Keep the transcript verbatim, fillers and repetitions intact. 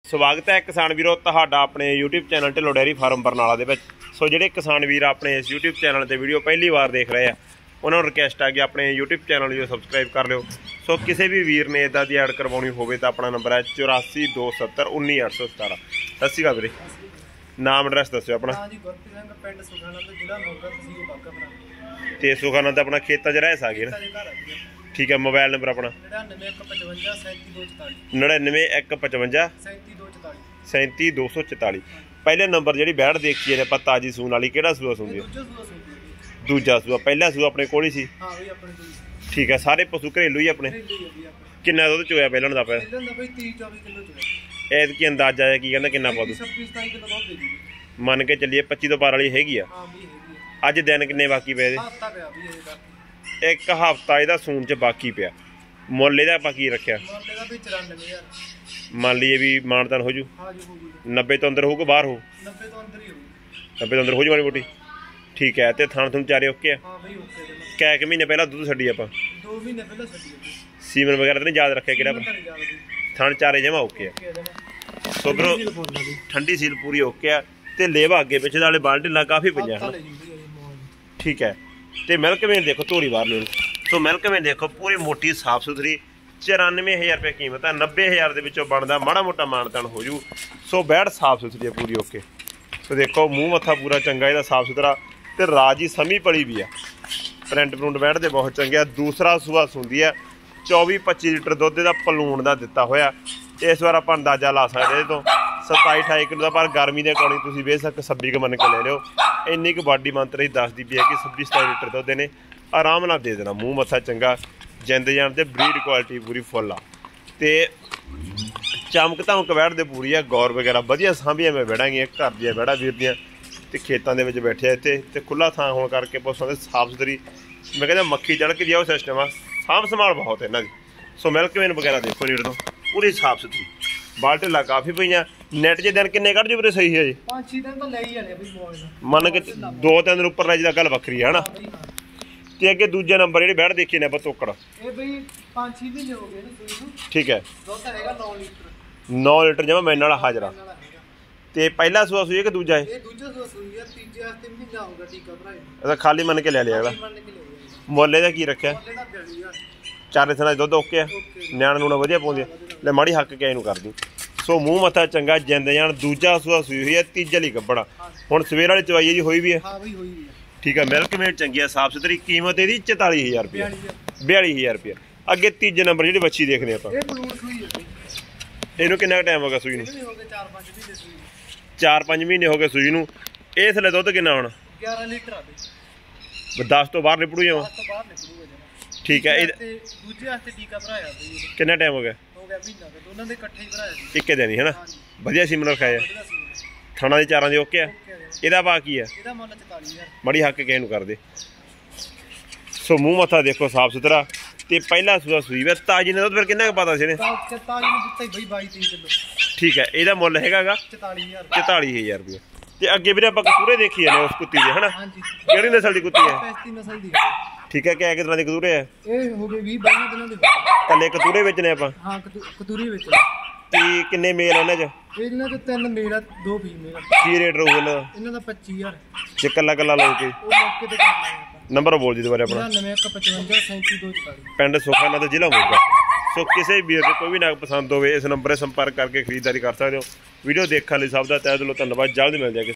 ਸਵਾਗਤ ਹੈ ਕਿਸਾਨ ਵੀਰੋ ਤੁਹਾਡਾ ਆਪਣੇ YouTube channel Dhillon dairy farm Barnala ਦੇ ਵਿੱਚ। ਸੋ ਜਿਹੜੇ ਕਿਸਾਨ ਵੀਰ ਆਪਣੇ ਇਸ YouTube ਚੈਨਲ ਤੇ ਵੀਡੀਓ ਪਹਿਲੀ ਵਾਰ ਦੇਖ ਰਹੇ ਆ ਉਹਨਾਂ ਨੂੰ ਰਿਕਵੈਸਟ ਆ ਕਿ ਆਪਣੇ YouTube ਚੈਨਲ ਨੂੰ ਸਬਸਕ੍ਰਾਈਬ ਕਰ ਲਿਓ। ਸੋ ਕਿਸੇ ਵੀ ਵੀਰ ਨੇ ਇਦਾਂ ਦੀ ਐਡ ਕਰਵਾਉਣੀ ਹੋਵੇ ਤਾਂ ਆਪਣਾ ਨੰਬਰ ਹੈ ਚੁਰਾਸੀ ਦੋ ਸੱਤਰ ਉੱਨੀ ਅੱਠ ਸੌ ਸਤਾਰਾਂ। ਸਤਿ ਸ਼੍ਰੀ ਅਕਾਲ ਵੀਰੇ, ਨਾਮ ਐਡਰੈਸ ਦੱਸਿਓ ਆਪਣਾ। ਪਿੰਡ ਸੁਖਾਨੰਦ ਜ਼ਿਲ੍ਹਾ ਮੋਗਾ ਤਹਿਸੀਲ ਬਾਘਾਪੁਰ ਤੇ ਸੁਖਾਨੰਦ ਆਪਣਾ ਖੇਤਾਂ 'ਚ ਰਹਿ ਸਾਗੇ ਨਾ। ਠੀਕ ਹੈ, ਮੋਬਾਈਲ ਨੰਬਰ ਆਪਣਾ ਨੜਿਨਵੇਂ ਇੱਕ ਪਚਵੰਜਾ ਸੈਂਤੀ ਦੋ ਚੁਤਾਲੀ ਨੜਿਨਵੇਂ ਇੱਕ ਪਚਵੰਜਾ ਸੈਂਤੀ ਦੋ ਚੁਤਾਲੀ ਸੈਂਤੀ ਦੋ ਸੌ ਚੁਤਾਲੀ। ਪਹਿਲੇ ਨੰਬਰ ਜਿਹੜੀ ਬੈਠ ਦੇਖੀ ਨੇ ਆਪਾਂ ਤਾਜੀ ਸੂਣ ਵਾਲੀ, ਕਿਹੜਾ ਸੂਆ ਸੂੰਦੀ? ਦੂਜਾ ਸੂਆ। ਪਹਿਲਾ ਸੂਆ ਆਪਣੇ ਕੋਲ ਹੀ ਸੀ? ਹਾਂ ਬਈ ਆਪਣੇ ਕੋਲ। ਠੀਕ ਹੈ, ਸਾਰੇ ਪਸ਼ੂ ਘਰੇਲੂ ਹੀ ਆਪਣੇ? ਕਿੰਨਾ ਦੁੱਧ ਚੋਇਆ ਪਹਿਲਾਂ ਦਾ? ਪਿਆ ਪਹਿਲਾਂ ਦਾ ਬਈ ਤੀਹ ਚੌਵੀ ਕਿਲੋ ਚੋਇਆ। ਐਤ ਕੀ ਅੰਦਾਜ਼ਾ ਹੈ, ਕੀ ਕਹਿੰਦਾ ਕਿੰਨਾ ਪਾ ਦੂ? ਛੱਬੀ ਸਤਾਈ ਕਿਲੋ ਦੁੱਧ ਦੇ ਦੂਗੀ। ਮੰਨ ਕੇ ਚੱਲੀਏ ਪੱਚੀ ਤੋਂ ਬਾਰਾਂ ਵਾਲੀ ਹੈਗੀ ਆ। ਹਾਂ ਬਈ ਹੈਗੀ ਆ। ਅੱਜ ਦਿਨ ਕਿੰਨੇ ਬਾਕੀ ਪਏ ਇਹਦੇ? ਹਫਤਾ ਪਿਆ ਬਈ ਇਹਦਾ। ਇੱਕ ਹਫਤਾ ਇਹਦਾ ਸੂਣ 'ਚ ਬਾਕੀ ਪਿਆ। ਮੁੱਲ ਇਹਦਾ ਆਪਾਂ ਕੀ ਰੱਖਿਆ? ਮੁੱਲ ਇਹਦਾ ਬਈ ਚੁਰਾਨਵੇਂ ਹਜ਼ਾਰ। ਮੰਨ ਲਈਏ ਵੀ ਮਾਨਤਾਨ ਹੋ ਜੂ? ਹਾਂ ਜੀ ਹੋ ਜੂ। ਨੱਬੇ ਤੋਂ ਅੰਦਰ ਹੋਊਗਾ ਬਾਹਰ ਹੋ? ਨੱਬੇ ਤੋਂ ਅੰਦਰ ਹੀ ਹੋਊ। ਨੱਬੇ ਤੋਂ ਅੰਦਰ ਹੋ ਜੂ ਮਾੜੀ ਮੋਟੀ। ਠੀਕ ਹੈ, ਤੇ ਥਣ ਥਣ ਚਾਰੇ ਓਕੇ ਆ? ਹਾਂ ਬਈ ਓਕੇ ਜਮਾ। ਕੈ ਕੁ ਮਹੀਨੇ ਪਹਿਲਾਂ ਦੁੱਧ ਛੱਡੀ ਆਪਾਂ? ਦੋ ਮਹੀਨੇ ਪਹਿਲਾਂ ਛੱਡੀ ਬਈ। ਸੀਮਨ ਵਗੈਰਾ ਤਾਂ ਨਹੀਂ ਯਾਦ ਰੱਖਿਆ ਕਿਹੜਾ? ਥਣ ਚਾਰੇ ਜਮਾ ਓਕੇ ਆ। ਸੋ ਬਰੋ ਠੰਡੀ ਸੀਲ ਪੂਰੀ ਓਕੇ ਆ। ਤੇ ਲੇਵਾ ਅੱਗੇ ਪਿੱਛੇ ਵਾਲੇ ਬਾਲ ਢਿੱਲਾ ਕਾਫੀ ਪਈਆਂ ਹਨ। ਠੀਕ ਹੈ, ਤੇ ਮਿਲਕ ਵੇਨ ਦੇਖੋ ਧੋਰੀ ਬਾਹਰ ਨੂੰ। ਸੋ ਮਿਲਕ ਵੇਨ ਦੇਖੋ ਪੂਰੀ ਮੋਟੀ ਸਾਫ ਸੁਥਰੀ। ਚੁਰਾਨਵੇਂ ਹਜ਼ਾਰ ਰੁਪਏ ਕੀਮਤ ਹੈ। ਨੱਬੇ ਹਜ਼ਾਰ ਦੇ ਵਿੱਚੋਂ ਬਣਦਾ ਮਾੜਾ ਮੋਟਾ ਮਾਨਤਾਨ ਹੋ ਜੂ। ਸੋ ਬੈੜ ਸਾਫ ਸੁਥਰੀ ਹੈ ਪੂਰੀ ਓਕੇ। ਸੋ ਦੇਖੋ ਮੂੰਹ ਮੱਥਾ ਪੂਰਾ ਚੰਗਾ ਇਹਦਾ ਸਾਫ ਸੁਥਰਾ, ਤੇ ਰਾਜੀ ਸਮੀ ਪਲੀ ਵੀ ਆ। ਪ੍ਰਿੰਟ ਪ੍ਰਿੰਟ ਬੈਠਦੇ ਬਹੁਤ ਚੰਗੇ ਆ। ਦੂਸਰਾ ਸੂਆ ਸੁੰਦੀ ਆ। ਚੌਵੀ ਪੱਚੀ ਲੀਟਰ ਦੁੱਧ ਦਾ ਪਲੂਣ ਦਾ ਦਿੱਤਾ ਹੋਇਆ। ਇਸ ਵਾਰ ਆਪਾਂ ਅੰਦਾਜ਼ਾ ਲਾ ਸਕਦੇ ਇਹਦੇ ਤੋਂ ਸਤਾਈ ਅਠਾਈ ਕਿਲੋ ਦਾ, ਪਰ ਗਰਮੀ ਦੇ ਅਕੋਰਡਿੰਗ ਤੁਸੀਂ ਵੇਖ ਸਕ ਛੱਬੀ ਕੁ ਮੰਨ ਕੇ ਲੈ ਲਿਓ। ਇੰਨੀ ਕੁ ਬਾਡੀ ਮੰਤਰ ਹੀ ਦੱਸਦੀ ਪਈ ਹੈ ਕਿ ਛੱਬੀ ਸਤਾਈ ਲੀਟਰ ਦੁੱਧ ਨੇ ਆਰਾਮ ਨਾਲ ਦੇ ਦੇਣਾ। ਮੂੰਹ ਮੱਥਾ ਚੰਗਾ, ਜਿੰਦ ਜਾਣ ਤੇ ਬਰੀਡ ਕੁਆਲਿਟੀ ਪੂਰੀ ਫੁੱਲ ਆ। ਤੇ ਚਮਕ ਧਮਕ ਬੈਠਦੇ ਪੂਰੀ ਆ। ਗੌਰ ਵਗੈਰਾ ਵਧੀਆ ਸਾਂਭੀਆਂ ਮੈਂ ਬੈੜਾਂਗੀਆਂ, ਘਰ ਦੀਆਂ ਬੈੜਾ ਵੀਰ ਦੀਆਂ। ਤੇ ਖੇਤਾਂ ਦੇ ਵਿੱਚ ਬੈਠੇ ਇੱਥੇ, ਤੇ ਖੁੱਲਾ ਥਾਂ ਹੋਣ ਕਰਕੇ ਪਸ਼ੂਆਂ ਦੇ ਸਾਫ ਸੁਥਰੀ। ਮੈਂ ਕਹਿੰਦਾ ਮੱਖੀ ਚੜ੍ਹ ਕੇ ਜਿਹਾ ਉਹ ਸਿਸਟਮ ਆ। ਸਾਂਭ ਸੰਭਾਲ ਬਹੁਤ ਇਹਨਾਂ ਦੀ। ਸੋ ਮਿਲਕ ਵੇਨ ਵਗੈਰਾ ਦੇਖੋ ਲੀਟਰ ਤੋਂ ਪੂਰੀ ਸਾਫ ਸੁਥਰੀ। ਬਾਲ ਢਿੱਲਾ ਕਾਫੀ ਪਈਆਂ। ਨੈਟ 'ਚ ਦਿਨ ਕਿੰਨੇ ਕੱਢ ਜੂ ਵੀਰੇ? ਸਹੀ ਹੈ ਜੀ, ਪੰਜ ਛੇ ਦਿਨ ਤਾਂ ਲੈ ਹੀ ਜਾਣੇ ਬਈ ਮੋਬਾਈਲ। ਮੰਨ ਕੇ ਦੋ ਤਿੰਨ ਦਿਨ ਉੱਪਰ ਲੈ ਜਿਹਦਾ ਗੱਲ ਵੱਖਰੀ ਹੈ ਹਨਾ। ਤੇ ਅੱਗੇ ਦੂਜਾ ਨੰਬਰ ਜਿਹੜੇ ਬੈੜ ਦੇਖੇ ਨੇ ਆਪਾਂ ਤੋਕੜ, ਇਹ ਬਈ ਪੰਜ ਛੇ ਮਹੀਨੇ ਹੋ ਗਏ ਨਾ ਸੂਈ ਨੂੰ। ਠੀਕ ਹੈ, ਦੁੱਧ ਹੈਗਾ ਨੌ ਲੀਟਰ। ਨੌ ਲੀਟਰ ਜਮਾ ਮੈਨ ਵਾਲਾ ਹਾਜ਼ਰਾ। ਤੇ ਪਹਿਲਾ ਸੂਆ ਸੂਈ ਕਿ ਦੂਜਾ? ਇਹ ਦੂਜਾ ਸੂਆ ਸੂਈ ਆ। ਤੀਜੇ ਹਫਤੇ ਮਹੀਨਾ ਹੋਊਗਾ ਟੀਕਾ ਭਰਾਏ। ਇਹਦਾ ਖਾਲੀ ਮੰਨ ਕੇ ਲੈ ਲਿਆ ਅਗਲਾ। ਮੰਨ ਕੇ ਲੈ ਲਿਆ। ਮੁੱਲ ਇਹਦਾ ਕੀ ਰੱਖਿਆ? ਮੁੱਲ ਇਹਦਾ ਬਿਆਲੀ ਹਜ਼ਾਰ। ਚਾਰੇ ਥਣਾ ਦੁੱਧ ਓਕੇ ਆ। ਨਿਆਣ ਨੂਣਾ ਵਧੀਆ ਪਾਉਂਦੀ ਆ। ਲੈ ਮਾੜੀ ਹੱਕ ਕੇ ਇਹਨੂੰ ਕਰਦੀ। ਸੋ ਮੂੰਹ ਮੱਥਾ ਚੰਗਾ, ਜਿੰਦ ਜਾਣ। ਦੂਜਾ ਸੂਆ ਸੂਈ ਹੋਈ ਹੈ, ਤੀਜੇ ਲਈ ਗੱਬੜਾ। ਹੁਣ ਸਵੇਰ ਵਾਲੀ ਚਵਾਈ ਜੀ ਹੋਈ ਵੀ ਹੈ? ਹਾਂ ਬਈ ਹੋਈ ਵੀ ਹੈ। ਠੀਕ ਹੈ, ਮਿਲਕ ਮੇਡ ਚੰਗੀ ਆ, ਸਾਫ ਸੁਥਰੀ। ਕੀਮਤ ਇਹਦੀ ਚੁਤਾਲੀ ਹਜ਼ਾਰ ਰੁਪਏ, ਬਿਆਲੀ ਹਜ਼ਾਰ ਰੁਪਏ। ਅੱਗੇ ਤੀਜੇ ਨੰਬਰ ਜਿਹੜੀ ਬੱਚੀ ਦੇਖਦੇ ਆਪਾਂ, ਇਹ ਬਲੂਨ ਸੂਈ ਹੈ। ਇਹਨੂੰ ਕਿੰਨਾ ਟਾਈਮ ਹੋ ਗਿਆ ਸੂਈ ਨੂੰ? ਹੋ ਗਏ ਚਾਰ ਪੰਜ ਮਹੀਨੇ ਸੂਈ। ਚਾਰ ਪੰਜ ਮਹੀਨੇ ਹੋ ਗਏ ਸੂਈ ਨੂੰ। ਇਹ ਥੱਲੇ ਦੁੱਧ ਕਿੰਨਾ ਹੁਣ? ਗਿਆਰਾਂ ਲੀਟਰ ਆ ਬਈ। ਦਸ ਤੋਂ ਬਾਹਰ ਨਿਪੜੂ ਜਾਵਾਂ? ਦਸ ਤੋਂ ਬਾਹਰ ਨਿਕਲੂਗਾ ਜਮਾ। ਠੀਕ ਹੈ, ਇਹ ਦੂਜੇ ਹਫਤੇ ਟੀਕਾ ਭਰਾਇਆ ਬਈ। ਕਿੰਨਾ ਟਾਈਮ ਹੋ ਗਿਆ? ਹੋ ਗਿਆ ਮਹੀਨਾ ਤੇ ਦੋਨਾਂ ਦੇ ਇਕੱਠੇ ਹੀ ਭਰਾਇਆ ਸੀ। ਇੱਕੇ ਦਿਨ ਹੀ ਹੈਨਾ? ਵਧੀਆ ਸੀਮਨ ਰਖਾਇਆ। ਥਾਣਾ ਦੇ ਚਾਰਾਂ ਦੇ ਓਕੇ ਆ। ਇਹਦਾ ਭਾਅ ਕੀ ਆ? ਇਹਦਾ ਮੁੱਲ ਚੁਤਾਲੀ ਹਜ਼ਾਰ। ਮੜੀ ਹੱਕ ਕੇ ਇਹਨੂੰ ਕਰਦੇ। ਸੋ ਮੂੰਹ ਮੱਥਾ ਦੇਖੋ ਸਾਫ ਸੁਥਰਾ। ਤੇ ਪਹਿਲਾ ਸੂਆ ਸੂਈ ਵੇ ਤਾਜੀ ਨੇ ਦੁੱਧ ਫਿਰ ਕਿੰਨਾ ਕੁ ਪਤਾ ਸੀ ਇਹਨੇ? ਚੁਤਾਲੀ ਨੂੰ ਦਿੱਤਾ ਹੀ ਬਈ ਬਾਈ ਤੀਹ ਕਿਲੋ। ਠੀਕ ਹੈ, ਇਹਦਾ ਮੁੱਲ ਹੈਗਾਗਾ ਚੁਤਾਲੀ ਹਜ਼ਾਰ। ਚੁਤਾਲੀ ਹਜ਼ਾਰ ਰੁਪਏ। ਤੇ ਅੱਗੇ ਵੀਰੇ ਆਪਾਂ ਕਤੂਰੇ ਦੇਖੀ ਜਾਂਦੇ ਉਸ ਕੁੱਤੀ ਦੇ ਹਨਾ? ਹਾਂਜੀ। ਕਿਹੜੀ ਨਸਲ ਦੀ ਕੁੱਤੀ ਹੈ? ਪੈਂਤੀ ਨਸਲ ਦੀ। ਠੀਕ ਹੈ, ਕਿਆ ਕਿਤਨਾ ਦੇ ਕਤੂਰੇ ਹੈ? ਇਹ ਹੋ ਗਏ ਵੀਹ ਬਾਈ ਦਿਨਾਂ ਦੇ। ਕੱਲੇ ਕਤੂਰੇ ਵੇਚਨੇ ਆਪਾਂ? ਹਾਂ ਕਤੂਰੀ ਵਿੱਚ। ਤੇ ਕਿੰਨੇ ਮੇਲ ਇਹਨਾਂ 'ਚ? ਇਹਨਾਂ 'ਚ ਤਿੰਨ ਮੇਲ ਆ, ਦੋ ਫੀਮੇਲ। ਕੀ ਰੇਟ ਰਹੂ ਇਹਨਾਂ ਦਾ? ਇਹਨਾਂ ਦਾ ਪੱਚੀ ਹਜ਼ਾਰ। ਜੇ ਕੱਲਾ ਕੱਲਾ ਲਓ ਕੇ ਉਹ ਮੌਕੇ ਤੇ ਕਰ ਲਾਂਗੇ। ਨੰਬਰ ਬੋਲ ਜੀ ਦੁਬਾਰਾ ਆਪਣਾ। ਨੜਿਨਵੇਂ ਇੱਕ ਪਚਵੰਜਾ ਸੈਂਤੀ ਦੋ ਚੁਤਾਲੀ। ਪਿੰਡ ਸੁਖਾਨੰਦ ਜ਼ਿਲ੍ਹਾ ਮੋਗਾ। ਸੋ ਕਿਸੇ ਵੀਰ ਦੇ ਕੋਈ ਵੀ ਨਗ ਪਸੰਦ ਹੋਵੇ ਇਸ ਨੰਬਰ 'ਤੇ ਸੰਪਰਕ ਕਰਕੇ ਖਰੀਦਦਾਰੀ ਕਰ ਸਕਦੇ ਹੋ। ਵੀਡੀਓ ਦੇਖਣ ਲਈ ਸਭ ਦਾ ਤਹਿ ਦਿਲੋਂ ਧੰਨਵਾਦ। ਜਲਦ ਮਿਲ ਜਾਏਗਾ।